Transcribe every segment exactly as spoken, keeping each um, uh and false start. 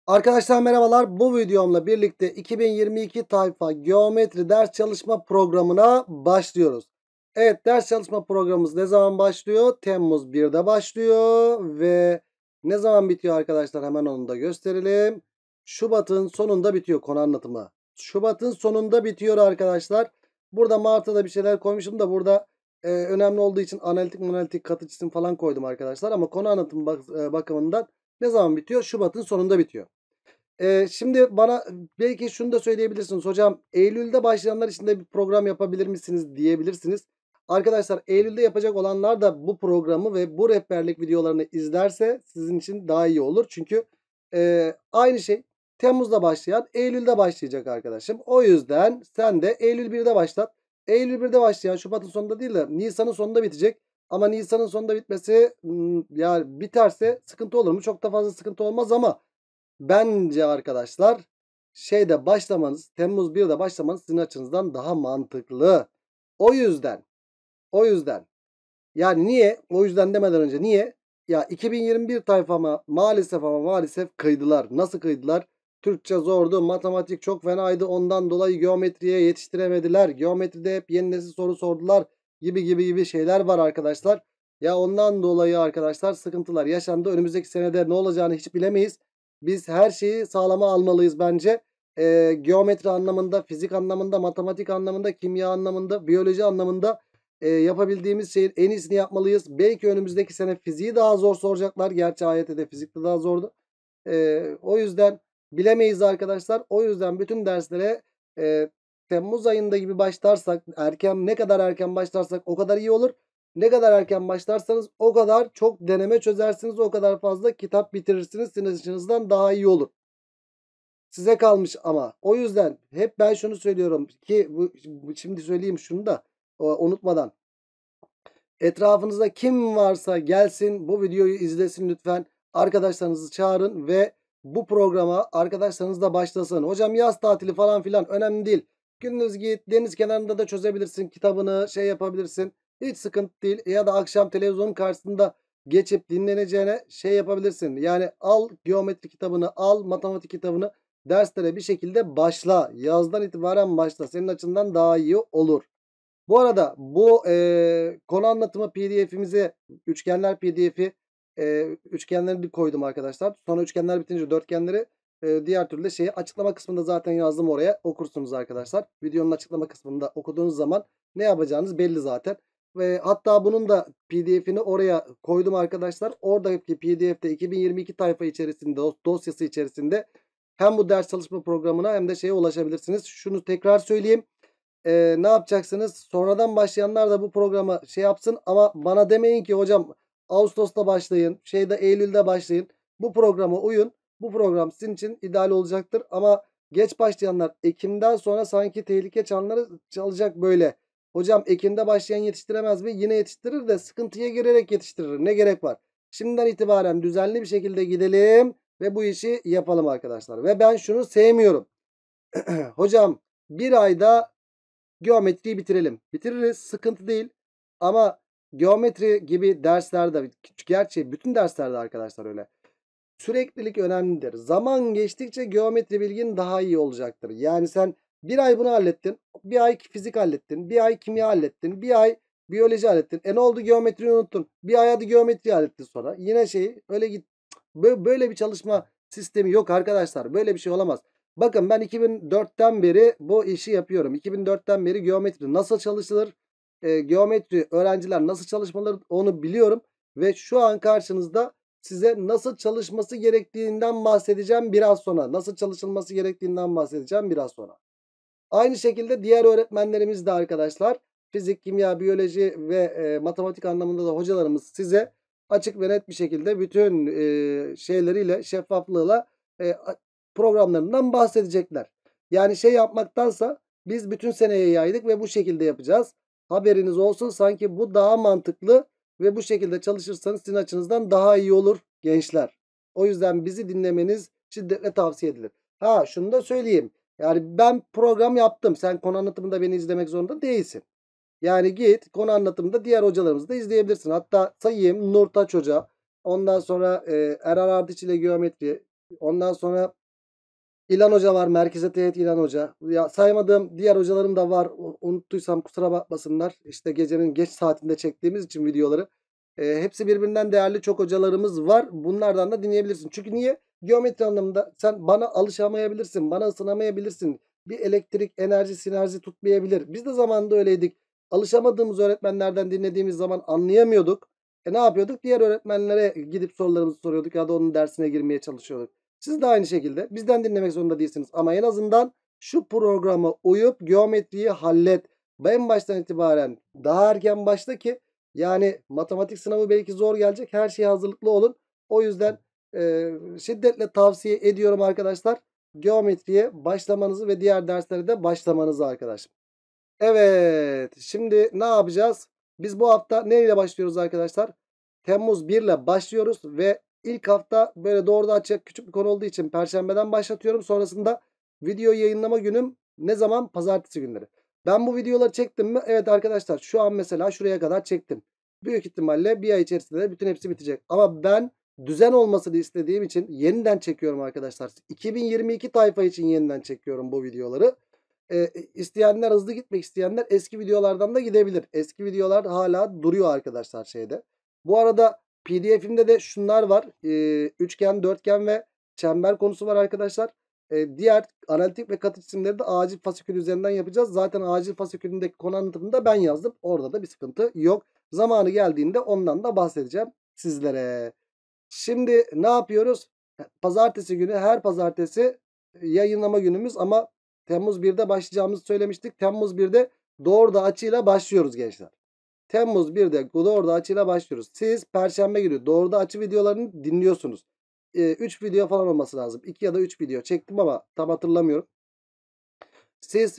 Arkadaşlar merhabalar. Bu videomla birlikte iki bin yirmi iki tayfa geometri ders çalışma programına başlıyoruz. Evet, ders çalışma programımız ne zaman başlıyor? Temmuz birde başlıyor ve ne zaman bitiyor arkadaşlar? Hemen onu da gösterelim. Şubat'ın sonunda bitiyor konu anlatımı. Şubat'ın sonunda bitiyor arkadaşlar. Burada Mart'ta da bir şeyler koymuşum da burada e, önemli olduğu için analitik analitik katı çizim falan koydum arkadaşlar. Ama konu anlatımı bak, e, bakımından ne zaman bitiyor? Şubat'ın sonunda bitiyor. Ee, şimdi bana belki şunu da söyleyebilirsiniz. Hocam Eylül'de başlayanlar için de bir program yapabilir misiniz diyebilirsiniz. Arkadaşlar Eylül'de yapacak olanlar da bu programı ve bu rehberlik videolarını izlerse sizin için daha iyi olur. Çünkü e, aynı şey Temmuz'da başlayan Eylül'de başlayacak arkadaşım. O yüzden sen de Eylül birde başlat. Eylül birde başlayan Şubat'ın sonunda değil de Nisan'ın sonunda bitecek. Ama Nisan'ın sonunda bitmesi yani biterse sıkıntı olur mu? Çok da fazla sıkıntı olmaz ama bence arkadaşlar şeyde başlamanız, Temmuz birde başlamanız sizin açınızdan daha mantıklı. O yüzden, o yüzden yani niye? O yüzden demeden önce niye? Ya iki bin yirmi bir tayfama maalesef ama maalesef kıydılar. Nasıl kıydılar? Türkçe zordu, matematik çok fenaydı. Ondan dolayı geometriye yetiştiremediler. Geometride hep yeni nesil soru sordular gibi gibi gibi şeyler var arkadaşlar. Ya ondan dolayı arkadaşlar sıkıntılar yaşandı. Önümüzdeki senede ne olacağını hiç bilemeyiz. Biz her şeyi sağlama almalıyız bence. Ee, geometri anlamında, fizik anlamında, matematik anlamında, kimya anlamında, biyoloji anlamında e, yapabildiğimiz şeyin en iyisini yapmalıyız. Belki önümüzdeki sene fiziği daha zor soracaklar. Gerçi A Y T'de fizik de daha zordu. E, o yüzden bilemeyiz arkadaşlar. O yüzden bütün derslere e, Temmuz ayında gibi başlarsak, erken ne kadar erken başlarsak o kadar iyi olur. Ne kadar erken başlarsanız o kadar çok deneme çözersiniz, o kadar fazla kitap bitirirsiniz. Sizin açınızdan daha iyi olur. Size kalmış ama. O yüzden hep ben şunu söylüyorum ki bu, şimdi söyleyeyim şunu da unutmadan. Etrafınızda kim varsa gelsin bu videoyu izlesin lütfen. Arkadaşlarınızı çağırın ve bu programa arkadaşlarınız da başlasın. Hocam yaz tatili falan filan önemli değil. Gündüz git deniz kenarında da çözebilirsin kitabını şey yapabilirsin. Hiç sıkıntı değil. Ya da akşam televizyonun karşısında geçip dinleneceğine şey yapabilirsin. Yani al geometri kitabını al matematik kitabını derslere bir şekilde başla. Yazdan itibaren başla. Senin açından daha iyi olur. Bu arada bu e, konu anlatımı P D F'imize üçgenler P D F'i e, üçgenlerini koydum arkadaşlar. Sonra üçgenler bitince dörtgenleri e, diğer türlü şeyi açıklama kısmında zaten yazdım oraya. Okursunuz arkadaşlar. Videonun açıklama kısmında okuduğunuz zaman ne yapacağınız belli zaten. Ve hatta bunun da P D F'ini oraya koydum arkadaşlar. Oradaki P D F'te iki bin yirmi iki tayfa içerisinde dosyası içerisinde hem bu ders çalışma programına hem de şeye ulaşabilirsiniz. Şunu tekrar söyleyeyim. Ee, ne yapacaksınız? Sonradan başlayanlar da bu programı şey yapsın ama bana demeyin ki hocam Ağustos'ta başlayın, şeyde Eylül'de başlayın. Bu programa uyun. Bu program sizin için ideal olacaktır ama geç başlayanlar Ekim'den sonra sanki tehlike çanları çalacak böyle. Hocam Ekim'de başlayan yetiştiremez mi? Yine yetiştirir de sıkıntıya girerek yetiştirir. Ne gerek var? Şimdiden itibaren düzenli bir şekilde gidelim ve bu işi yapalım arkadaşlar. Ve ben şunu sevmiyorum. Hocam bir ayda geometriyi bitirelim. Bitiririz. Sıkıntı değil. Ama geometri gibi derslerde gerçi bütün derslerde arkadaşlar öyle. Süreklilik önemlidir. Zaman geçtikçe geometri bilgin daha iyi olacaktır. Yani sen bir ay bunu hallettin. Bir ay fizik hallettin. Bir ay kimya hallettin. Bir ay biyoloji hallettin. E ne oldu geometriyi unuttun. Bir ay hadi geometri hallettin sonra. Yine şey öyle git. Böyle bir çalışma sistemi yok arkadaşlar. Böyle bir şey olamaz. Bakın ben iki bin dörtten beri bu işi yapıyorum. iki bin dörtten beri geometri nasıl çalışılır? E, geometri öğrenciler nasıl çalışmaları onu biliyorum. Ve şu an karşınızda size nasıl çalışması gerektiğinden bahsedeceğim biraz sonra. Nasıl çalışılması gerektiğinden bahsedeceğim biraz sonra. Aynı şekilde diğer öğretmenlerimiz de arkadaşlar fizik, kimya, biyoloji ve e, matematik anlamında da hocalarımız size açık ve net bir şekilde bütün e, şeyleriyle, şeffaflığıyla e, programlarından bahsedecekler. Yani şey yapmaktansa biz bütün seneye yaydık ve bu şekilde yapacağız. Haberiniz olsun, sanki bu daha mantıklı ve bu şekilde çalışırsanız sizin açınızdan daha iyi olur gençler. O yüzden bizi dinlemeniz şiddetle tavsiye edilir. Ha şunu da söyleyeyim. Yani ben program yaptım. Sen konu anlatımında beni izlemek zorunda değilsin. Yani git konu anlatımında diğer hocalarımızı da izleyebilirsin. Hatta sayayım: Nurtaç Hoca, ondan sonra e, Erhan Ardıç ile geometri, Ondan sonra İlhan Hoca var. Merkeze Teğet İlhan Hoca. Ya saymadığım diğer hocalarım da var. Unuttuysam kusura bakmasınlar. İşte gecenin geç saatinde çektiğimiz için videoları. E, hepsi birbirinden değerli çok hocalarımız var. Bunlardan da dinleyebilirsin. Çünkü niye? Geometri anlamında sen bana alışamayabilirsin. Bana ısınamayabilirsin. Bir elektrik, enerji, sinerji tutmayabilir. Biz de zamanında öyleydik. Alışamadığımız öğretmenlerden dinlediğimiz zaman anlayamıyorduk. E ne yapıyorduk? Diğer öğretmenlere gidip sorularımızı soruyorduk ya da onun dersine girmeye çalışıyorduk. Siz de aynı şekilde bizden dinlemek zorunda değilsiniz. Ama en azından şu programa uyup geometriyi hallet. En baştan itibaren daha erken başla ki yani matematik sınavı belki zor gelecek. Her şeye hazırlıklı olun. O yüzden e, şiddetle tavsiye ediyorum arkadaşlar. Geometriye başlamanızı ve diğer derslere de başlamanızı arkadaşlar. Evet. Şimdi ne yapacağız? Biz bu hafta neyle başlıyoruz arkadaşlar? Temmuz bir ile başlıyoruz ve ilk hafta böyle doğrudan açacak küçük bir konu olduğu için Perşembeden başlatıyorum. Sonrasında video yayınlama günüm ne zaman? Pazartesi günleri. Ben bu videoları çektim mi? Evet arkadaşlar şu an mesela şuraya kadar çektim. Büyük ihtimalle bir ay içerisinde de bütün hepsi bitecek. Ama ben düzen olmasını istediğim için yeniden çekiyorum arkadaşlar. iki bin yirmi iki tayfa için yeniden çekiyorum bu videoları. E, isteyenler hızlı gitmek isteyenler eski videolardan da gidebilir. Eski videolar hala duruyor arkadaşlar şeyde. Bu arada P D F'imde de şunlar var. E, üçgen, dörtgen ve çember konusu var arkadaşlar. E, diğer analitik ve katı cisimleri de acil fasikül üzerinden yapacağız. Zaten acil fasikülündeki konu anlatımını da ben yazdım. Orada da bir sıkıntı yok. Zamanı geldiğinde ondan da bahsedeceğim sizlere. Şimdi ne yapıyoruz? Pazartesi günü her pazartesi yayınlama günümüz ama Temmuz birde başlayacağımızı söylemiştik. Temmuz birde doğru açıyla başlıyoruz gençler. Temmuz birde doğru açıyla başlıyoruz. Siz Perşembe günü doğru açı videolarını dinliyorsunuz. üç ee, video falan olması lazım. iki ya da üç video çektim ama tam hatırlamıyorum. Siz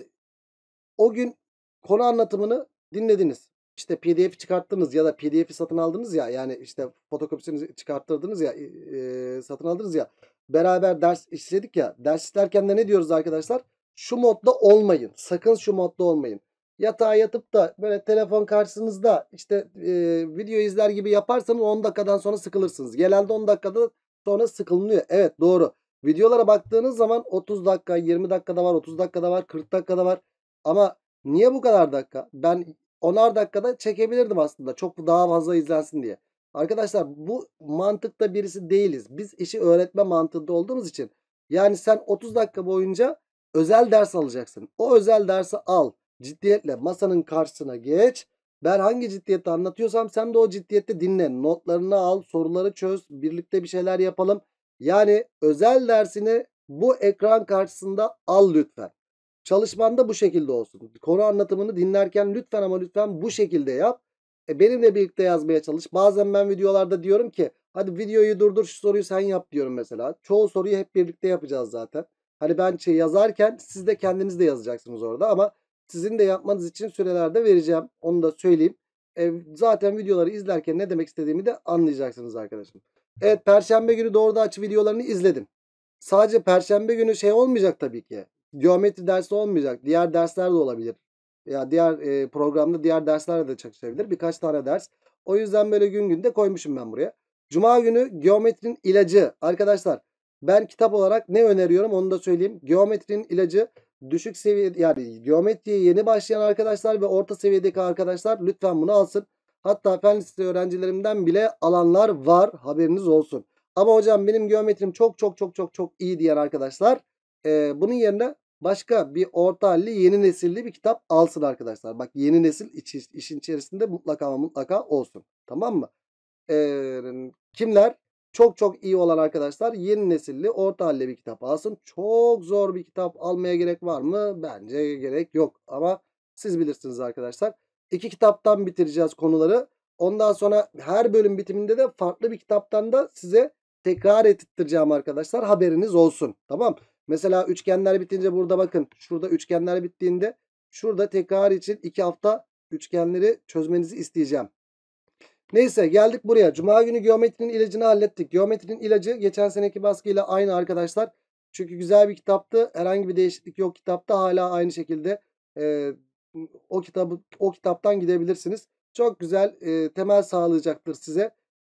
o gün konu anlatımını dinlediniz. İşte P D F çıkarttınız ya da P D F'i satın aldınız ya, yani işte fotokopisini çıkarttırdınız ya, e, satın aldınız ya, beraber ders işledik ya. Ders işlerken de ne diyoruz arkadaşlar? Şu modda olmayın. Sakın şu modda olmayın. Yatağa yatıp da böyle telefon karşınızda işte e, video izler gibi yaparsanız on dakikadan sonra sıkılırsınız. Genelde on dakikada sonra sıkılınıyor. Evet, doğru. Videolara baktığınız zaman otuz dakika, yirmi dakikada var, otuz dakikada var, kırk dakikada var. Ama niye bu kadar dakika? Ben onar dakikada çekebilirdim aslında. Çok daha fazla izlensin diye. Arkadaşlar bu mantıkta birisi değiliz. Biz işi öğretme mantığında olduğumuz için. Yani sen otuz dakika boyunca özel ders alacaksın. O özel dersi al. Ciddiyetle masanın karşısına geç. Ben hangi ciddiyette anlatıyorsam sen de o ciddiyette dinle. Notlarını al, soruları çöz, birlikte bir şeyler yapalım. Yani özel dersini bu ekran karşısında al lütfen. Çalışman da bu şekilde olsun. Konu anlatımını dinlerken lütfen ama lütfen bu şekilde yap. E, benimle birlikte yazmaya çalış. Bazen ben videolarda diyorum ki hadi videoyu durdur, şu soruyu sen yap diyorum mesela. Çoğu soruyu hep birlikte yapacağız zaten. Hani ben şey yazarken siz de kendiniz de yazacaksınız orada ama sizin de yapmanız için süreler de vereceğim. Onu da söyleyeyim. E, zaten videoları izlerken ne demek istediğimi de anlayacaksınız arkadaşım. Evet, Perşembe günü doğru açı videolarını izledim. Sadece Perşembe günü şey olmayacak tabii ki. Geometri dersi olmayacak. Diğer dersler de olabilir. Ya diğer e, programda diğer derslerle de çalışabilir. Birkaç tane ders. O yüzden böyle gün günde koymuşum ben buraya. Cuma günü geometrinin ilacı. Arkadaşlar ben kitap olarak ne öneriyorum onu da söyleyeyim. Geometrinin ilacı düşük seviye, yani geometriye yeni başlayan arkadaşlar ve orta seviyedeki arkadaşlar lütfen bunu alsın. Hatta fen lisesi öğrencilerimden bile alanlar var. Haberiniz olsun. Ama hocam benim geometrim çok çok çok çok çok iyi diyen arkadaşlar e, bunun yerine başka bir orta halli yeni nesilli bir kitap alsın arkadaşlar. Bak, yeni nesil iç, işin içerisinde mutlaka ama mutlaka olsun. Tamam mı? E, kimler? Çok çok iyi olan arkadaşlar yeni nesilli orta halli bir kitap alsın. Çok zor bir kitap almaya gerek var mı? Bence gerek yok. Ama siz bilirsiniz arkadaşlar. İki kitaptan bitireceğiz konuları. Ondan sonra her bölüm bitiminde de farklı bir kitaptan da size tekrar ettireceğim arkadaşlar. Haberiniz olsun. Tamam. Mesela üçgenler bitince burada bakın. Şurada üçgenler bittiğinde şurada tekrar için iki hafta üçgenleri çözmenizi isteyeceğim. Neyse, geldik buraya. Cuma günü geometrinin ilacını hallettik. Geometrinin ilacı geçen seneki baskıyla aynı arkadaşlar. Çünkü güzel bir kitaptı. Herhangi bir değişiklik yok kitapta. Hala aynı şekilde e, o kitabı o kitaptan gidebilirsiniz. Çok güzel e, temel sağlayacaktır size.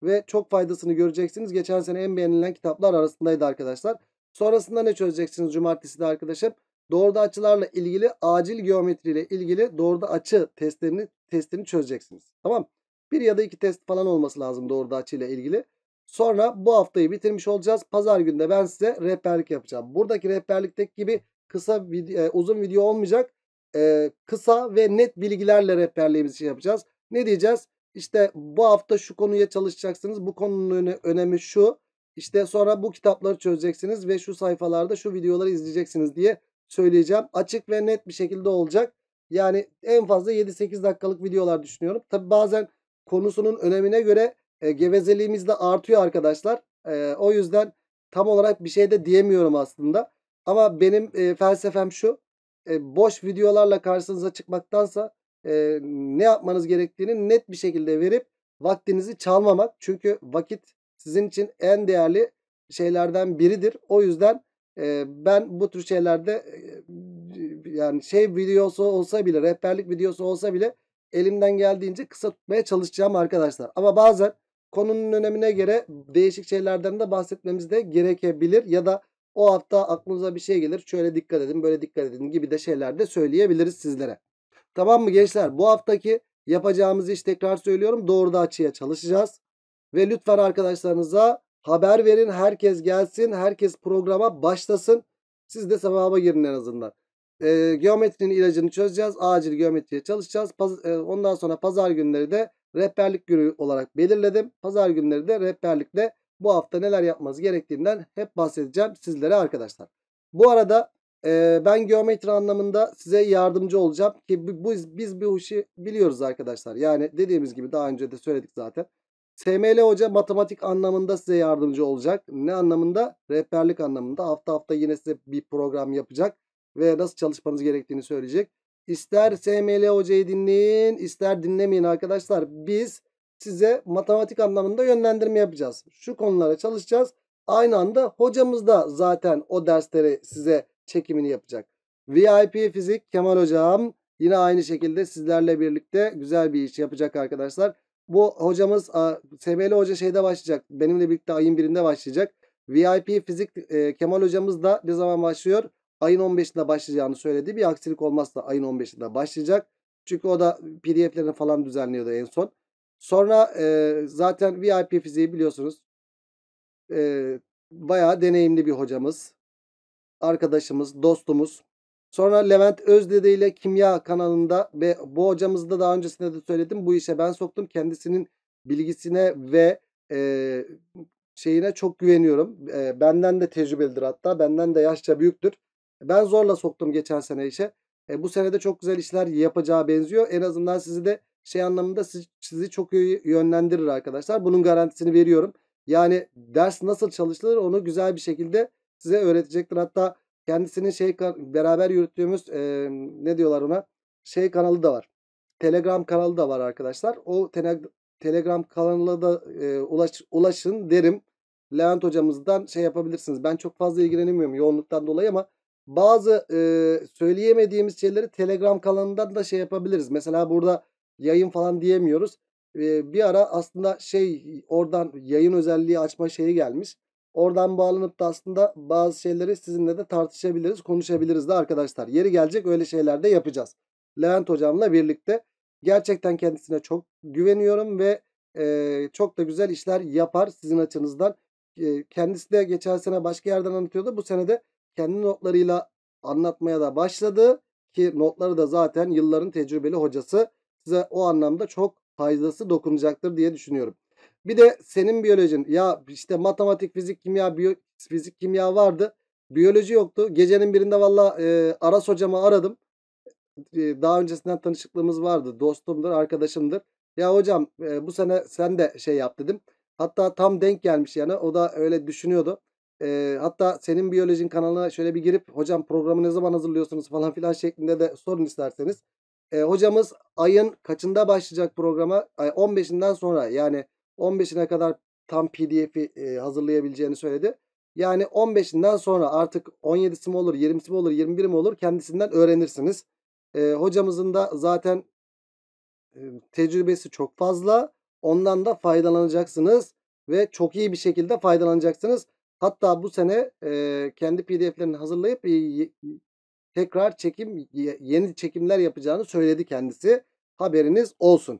ve çok faydasını göreceksiniz. Geçen sene en beğenilen kitaplar arasındaydı arkadaşlar. Sonrasında ne çözeceksiniz cumartesi de arkadaşım? Doğruda açılarla ilgili, acil geometri ile ilgili doğruda açı testlerini testini çözeceksiniz. Tamam. Bir ya da iki test falan olması lazım doğruda açı ile ilgili. Sonra bu haftayı bitirmiş olacağız. Pazar günü de ben size rehberlik yapacağım. Buradaki rehberlikteki gibi kısa video, uzun video olmayacak. Ee, kısa ve net bilgilerle rehberliğimizi yapacağız. Ne diyeceğiz? İşte bu hafta şu konuya çalışacaksınız. Bu konunun önemi şu. İşte sonra bu kitapları çözeceksiniz ve şu sayfalarda şu videoları izleyeceksiniz diye söyleyeceğim. Açık ve net bir şekilde olacak. Yani en fazla yedi sekiz dakikalık videolar düşünüyorum. Tabi bazen konusunun önemine göre e, gevezeliğimiz de artıyor arkadaşlar. E, o yüzden tam olarak bir şey de diyemiyorum aslında. Ama benim e, felsefem şu. E, boş videolarla karşınıza çıkmaktansa e, ne yapmanız gerektiğini net bir şekilde verip vaktinizi çalmamak. Çünkü vakit sizin için en değerli şeylerden biridir. O yüzden e, ben bu tür şeylerde e, yani şey videosu olsa bile, rehberlik videosu olsa bile elimden geldiğince kısa tutmaya çalışacağım arkadaşlar. Ama bazen konunun önemine göre değişik şeylerden de bahsetmemiz de gerekebilir. Ya da o hafta aklınıza bir şey gelir. Şöyle dikkat edin, böyle dikkat edin gibi de şeyler de söyleyebiliriz sizlere. Tamam mı gençler? Bu haftaki yapacağımız iş tekrar söylüyorum. Doğruda açıya çalışacağız. Ve lütfen arkadaşlarınıza haber verin. Herkes gelsin. Herkes programa başlasın. Siz de sevaba girin en azından. Ee, geometrinin ilacını çözeceğiz. Acil geometriye çalışacağız. Paz e, ondan sonra pazar günleri de rehberlik günü olarak belirledim. Pazar günleri de rehberlikle bu hafta neler yapmanız gerektiğinden hep bahsedeceğim sizlere arkadaşlar. Bu arada e, ben geometri anlamında size yardımcı olacağım ki bu, biz bu işi biliyoruz arkadaşlar. Yani dediğimiz gibi daha önce de söyledik zaten. S M L Hoca matematik anlamında size yardımcı olacak. Ne anlamında? Rehberlik anlamında. Hafta hafta yine size bir program yapacak ve nasıl çalışmanız gerektiğini söyleyecek. İster S M L Hoca'yı dinleyin, ister dinlemeyin arkadaşlar. Biz size matematik anlamında yönlendirme yapacağız. Şu konulara çalışacağız. Aynı anda hocamız da zaten o dersleri size çekimini yapacak. V I P Fizik Kemal Hocam yine aynı şekilde sizlerle birlikte güzel bir iş yapacak arkadaşlar. Bu hocamız S M L Hoca şeyde başlayacak. Benimle birlikte ayın birinde başlayacak. V I P Fizik e, Kemal Hocamız da ne zaman başlıyor? Ayın on beşinde başlayacağını söyledi. Bir aksilik olmazsa ayın on beşinde başlayacak. Çünkü o da P D F'lerini falan düzenliyordu en son. Sonra e, zaten V I P Fiziği biliyorsunuz. E, bayağı deneyimli bir hocamız. Arkadaşımız, dostumuz. Sonra Levent Özdede ile Kimya kanalında ve bu hocamızı da daha öncesinde de söyledim. Bu işe ben soktum. Kendisinin bilgisine ve e, şeyine çok güveniyorum. E, benden de tecrübelidir hatta. Benden de yaşça büyüktür. Ben zorla soktum geçen sene işe. E, bu sene de çok güzel işler yapacağı benziyor. En azından sizi de şey anlamında sizi, sizi çok iyi yönlendirir arkadaşlar. Bunun garantisini veriyorum. Yani ders nasıl çalışılır onu güzel bir şekilde size öğretecektir. Hatta kendisinin şey beraber yürüttüğümüz e, ne diyorlar ona? Şey kanalı da var. Telegram kanalı da var arkadaşlar. O tele, Telegram kanalına da e, ulaş, ulaşın derim. Levent hocamızdan şey yapabilirsiniz. Ben çok fazla ilgilenemiyorum yoğunluktan dolayı ama bazı e, söyleyemediğimiz şeyleri Telegram kanalından da şey yapabiliriz. Mesela burada yayın falan diyemiyoruz. E, bir ara aslında şey oradan yayın özelliği açma şeyi gelmiş. Oradan bağlanıp da aslında bazı şeyleri sizinle de tartışabiliriz, konuşabiliriz de arkadaşlar. Yeri gelecek öyle şeyler de yapacağız. Levent hocamla birlikte. Gerçekten kendisine çok güveniyorum ve e, çok da güzel işler yapar sizin açınızdan. E, kendisi de geçen sene başka yerden anlatıyordu. Bu sene de kendi notlarıyla anlatmaya da başladı. Ki notları da zaten yılların tecrübeli hocası. Size o anlamda çok faydası dokunacaktır diye düşünüyorum. Bir de senin biyolojin ya işte matematik, fizik, kimya, biyo, fizik, kimya vardı. Biyoloji yoktu. Gecenin birinde valla e, Aras hocamı aradım. E, daha öncesinden tanışıklığımız vardı. Dostumdur, arkadaşımdır. Ya hocam e, bu sene sen de şey yap dedim. Hatta tam denk gelmiş yani. O da öyle düşünüyordu. E, hatta senin biyolojin kanalına şöyle bir girip hocam programı ne zaman hazırlıyorsunuz falan filan şeklinde de sorun isterseniz. E, hocamız ayın kaçında başlayacak programa? Ay on beşinden sonra yani on beşine kadar tam P D F'i e, hazırlayabileceğini söyledi. Yani on beşinden sonra artık on yedisi mi olur, yirmisi mi olur, yirmi biri mi olur kendisinden öğrenirsiniz. E, hocamızın da zaten e, tecrübesi çok fazla. Ondan da faydalanacaksınız ve çok iyi bir şekilde faydalanacaksınız. Hatta bu sene e, kendi P D F'lerini hazırlayıp e, tekrar çekim yeni çekimler yapacağını söyledi kendisi. Haberiniz olsun.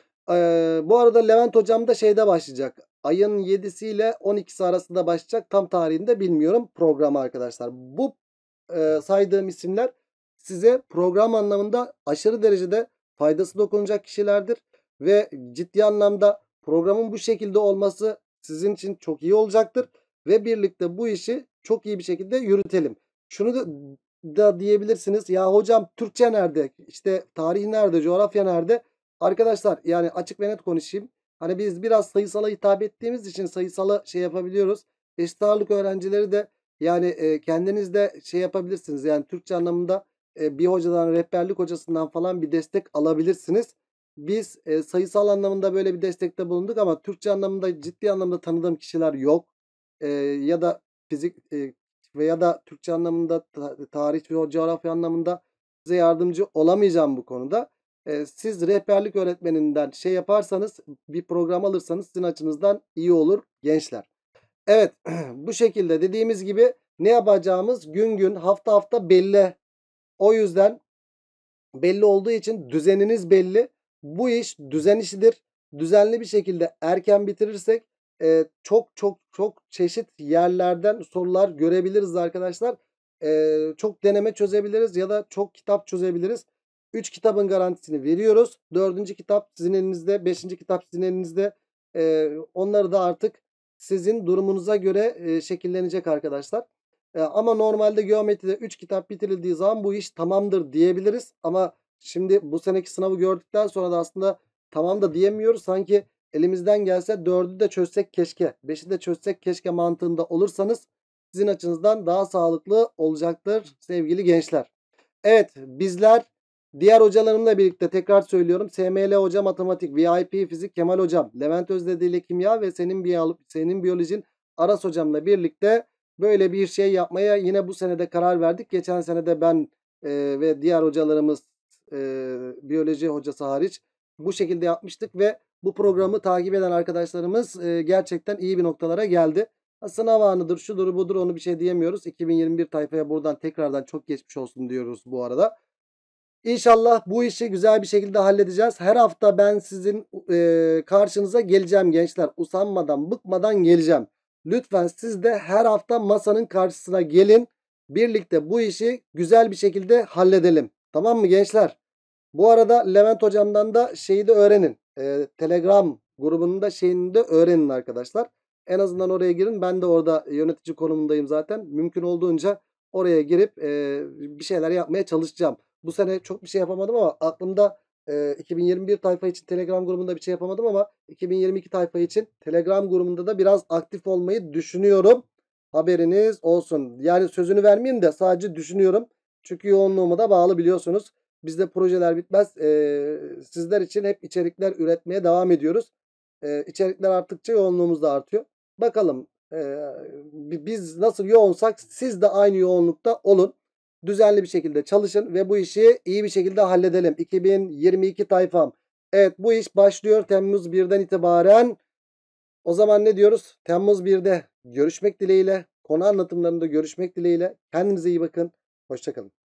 Ee, bu arada Levent hocam da şeyde başlayacak. Ayın yedisi ile on ikisi arasında başlayacak. Tam tarihini de bilmiyorum programı arkadaşlar. Bu e, saydığım isimler size program anlamında aşırı derecede faydası dokunacak kişilerdir. Ve ciddi anlamda programın bu şekilde olması sizin için çok iyi olacaktır. Ve birlikte bu işi çok iyi bir şekilde yürütelim. Şunu da, da diyebilirsiniz. Ya hocam Türkçe nerede? İşte tarih nerede? Coğrafya nerede? Arkadaşlar yani açık ve net konuşayım. Hani biz biraz sayısala hitap ettiğimiz için sayısala şey yapabiliyoruz. Eşit ağırlık öğrencileri de yani e, kendiniz de şey yapabilirsiniz. Yani Türkçe anlamında e, bir hocadan, rehberlik hocasından falan bir destek alabilirsiniz. Biz e, sayısal anlamında böyle bir destekte bulunduk ama Türkçe anlamında ciddi anlamda tanıdığım kişiler yok. E, ya da fizik e, veya da Türkçe anlamında ta- tarih ve coğrafya anlamında size yardımcı olamayacağım bu konuda. E, siz rehberlik öğretmeninden şey yaparsanız bir program alırsanız sizin açınızdan iyi olur gençler. Evet bu şekilde dediğimiz gibi ne yapacağımız gün gün hafta hafta belli. O yüzden belli olduğu için düzeniniz belli. Bu iş düzen işidir. Düzenli bir şekilde erken bitirirsek e, çok çok çok çeşit yerlerden sorular görebiliriz arkadaşlar. E, çok deneme çözebiliriz ya da çok kitap çözebiliriz. üç kitabın garantisini veriyoruz. dördüncü kitap sizin elinizde. beşinci kitap sizin elinizde. E, onları da artık sizin durumunuza göre e, şekillenecek arkadaşlar. E, ama normalde geometride üç kitap bitirildiği zaman bu iş tamamdır diyebiliriz. Ama şimdi bu seneki sınavı gördükten sonra da aslında tamam da diyemiyoruz. Sanki elimizden gelse dördü de çözsek keşke, beşi de çözsek keşke mantığında olursanız sizin açınızdan daha sağlıklı olacaktır sevgili gençler. Evet bizler diğer hocalarımla birlikte tekrar söylüyorum. S M L Hoca Matematik, V I P Fizik Kemal Hocam, Levent Özdedi ile Kimya ve senin, biyolo senin biyolojin Aras Hocamla birlikte böyle bir şey yapmaya yine bu senede karar verdik. Geçen senede ben e, ve diğer hocalarımız e, biyoloji hocası hariç bu şekilde yapmıştık ve bu programı takip eden arkadaşlarımız e, gerçekten iyi bir noktalara geldi. Sınav anıdır, şudur budur onu bir şey diyemiyoruz. iki bin yirmi bir tayfaya buradan tekrardan çok geçmiş olsun diyoruz bu arada. İnşallah bu işi güzel bir şekilde halledeceğiz. Her hafta ben sizin e, karşınıza geleceğim gençler. Usanmadan, bıkmadan geleceğim. Lütfen siz de her hafta masanın karşısına gelin. Birlikte bu işi güzel bir şekilde halledelim. Tamam mı gençler? Bu arada Levent hocamdan da şeyi de öğrenin. E, Telegram grubunun da şeyini de öğrenin arkadaşlar. En azından oraya girin. Ben de orada yönetici konumundayım zaten. Mümkün olduğunca oraya girip e, bir şeyler yapmaya çalışacağım. Bu sene çok bir şey yapamadım ama aklımda e, iki bin yirmi bir tayfa için Telegram grubunda bir şey yapamadım ama iki bin yirmi iki tayfa için Telegram grubunda da biraz aktif olmayı düşünüyorum. Haberiniz olsun. Yani sözünü vermeyeyim de sadece düşünüyorum. Çünkü yoğunluğuma da bağlı biliyorsunuz. Bizde projeler bitmez. Ee, sizler için hep içerikler üretmeye devam ediyoruz. Ee, içerikler arttıkça yoğunluğumuz da artıyor. Bakalım e, biz nasıl yoğunsak siz de aynı yoğunlukta olun. Düzenli bir şekilde çalışın ve bu işi iyi bir şekilde halledelim. iki bin yirmi iki tayfam. Evet bu iş başlıyor Temmuz birden itibaren. O zaman ne diyoruz? Temmuz birde görüşmek dileğiyle. Konu anlatımlarında görüşmek dileğiyle. Kendinize iyi bakın. Hoşça kalın.